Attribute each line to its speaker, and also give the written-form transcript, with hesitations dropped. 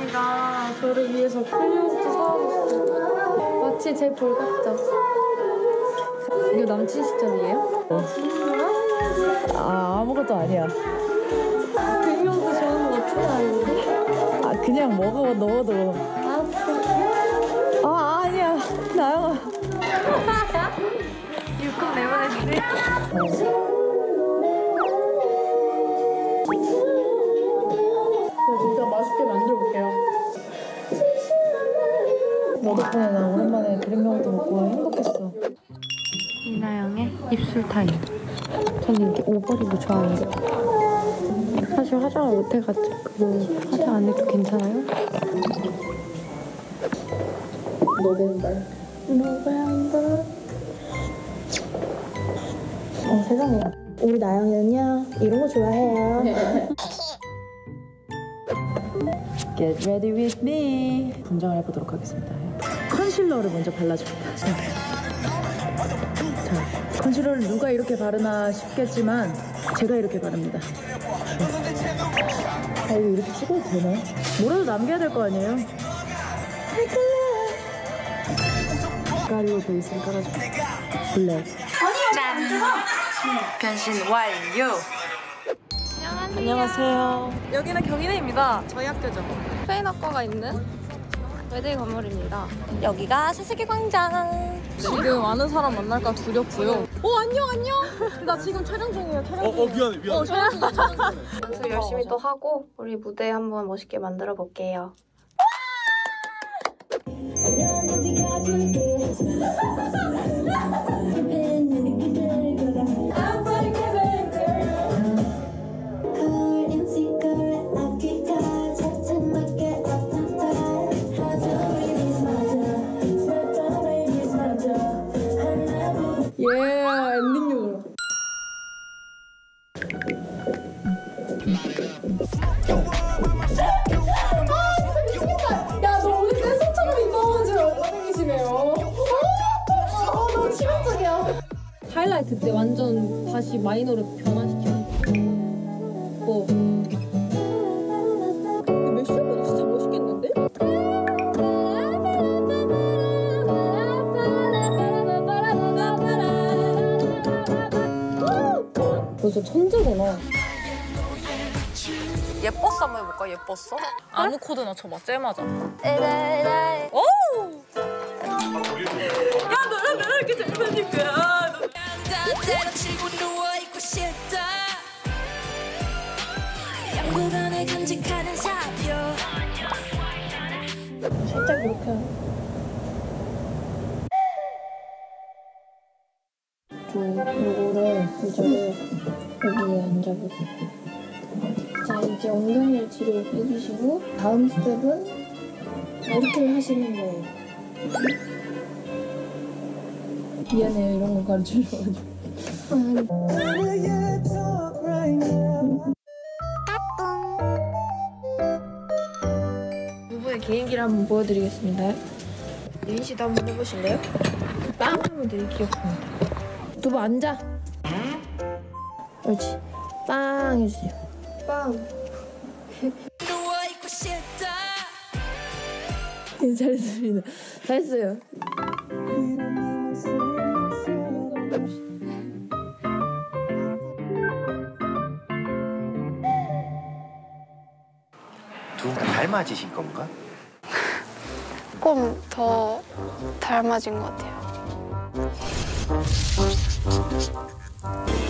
Speaker 1: 씨가 저를 위해서 풀리오스트 사와줬어요. 마치 제 볼 같죠? 이거 남친 시점이에요?
Speaker 2: 아, 아무것도 아니야.
Speaker 1: 풀리오스트 좋아하는 거 어떻게 알고?
Speaker 2: 아, 그냥 먹어, 넣어도. 아, 아니야. 나영아.
Speaker 1: 육금 내보내주세요. 진짜 맛있게 만들어볼게요.
Speaker 2: 너 덕분에 나 오랜만에 그림명도 먹고 행복했어.
Speaker 1: 이나영의 입술 타임.
Speaker 2: 저는 이렇게 오버립을 좋아하는데.
Speaker 1: 사실 화장을 못해가지고 화장 안 해도 괜찮아요? 노벤더.
Speaker 2: 세상에. 우리 나영이는요, 이런 거 좋아해요. Get ready with me. 분장을 해보도록 하겠습니다. 컨실러를 먼저 발라줍니다. 자, 컨실러를 누가 이렇게 바르나 싶겠지만 제가 이렇게 바릅니다. 아, 이거 이렇게 찍어도 되나? 뭐라도 남겨야 될 거 아니에요? 가리오 베이스를 깔아줍니다. 블랙.
Speaker 1: 짠! 변신 완료!
Speaker 2: 안녕하세요.
Speaker 1: 여기는 경희대입니다. 저희 학교죠. 스페인어과가 있는 외대 건물입니다. 여기가 세세계 광장. 지금 아는 사람 만날까 두렵고요. 안녕. 나 지금 촬영 중이에요.
Speaker 3: 미안해.
Speaker 1: 촬영 중이에요. 연습 열심히 또 하고 우리 무대 한번 멋있게 만들어 볼게요. 엔딩용으로. 야, 너 오늘 댄서처럼 입어가지고 얼마나 너무 치명적이야. 하이라이트 때 완전 다시 마이너로 변화시켜. 뭐? 메시아보다 진짜 멋있겠는데? 벌써 천재구나.
Speaker 4: 예뻤어 한번 해볼까? 예뻤어? 아무 코드나 쳐봐. 쟤맞아. 오! 야, 너는 왜 이렇게 잘생겼냐?
Speaker 1: 살짝 이렇게 요거를 이제 여기에 앉아보세요. 자, 이제 엉덩이를 뒤로 빼주시고 다음 스텝은 이렇게 하시는 거예요. 미안해요, 이런 거 가르쳐줘가지고. 두부의 개인기를 한번 보여드리겠습니다. 예인 씨도 한번 해보실래요? 빵 하면 되게 귀엽습니다. 두부 앉아. 옳지. 빵 해주세요. 빵. 잘했습니다. 잘했어요.
Speaker 5: 두 분 닮아지신 건가?
Speaker 6: 조금 더 닮아진 것 같아요.